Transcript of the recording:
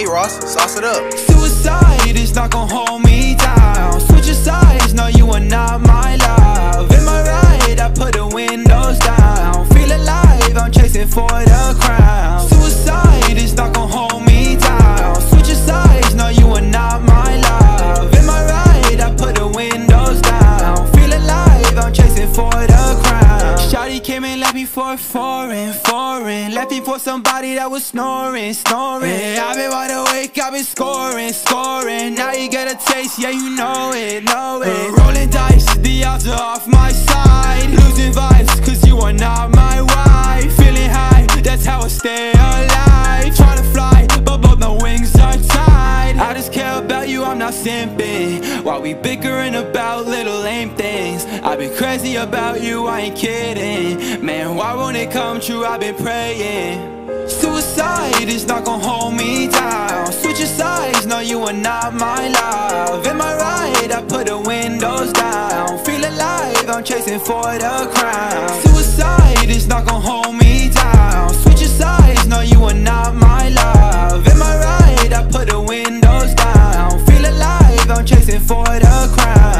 Ross, sauce it up. Suicide is not gon' hold me down. Switching sides, no, you are not my love. Am I right? I put the windows down. Feel alive, I'm chasing for the crown. Suicide is not gon' hold me down. Switching sides, no, you are not my love. Am I right? I put the windows down. Feel alive, I'm chasing for the crown. Shawty came and left me for a foreign. Left me for somebody that was snoring. Yeah, I've been wide awake, I've been scoring. Now you get a taste, yeah, you know it. Rolling dice, the odds are off my side. Losing vibes, cause you are not my wife. Feeling high, that's how I stay alive. Trying to fly, but both my wings are tied. I just care about you, I'm not simping. While we bickering about little lame things, I've been crazy about you, I ain't kidding. Man, why won't it come true, I've been praying. Suicide is not gon' hold me down. Switching sides, no, you are not my love. Am I right? I put the windows down. Feel alive, I'm chasing for the crown. Suicide is not gon' hold me down. Switching sides, no, you are not my love. Am I right? I put the windows down. Feel alive, I'm chasing for the crown.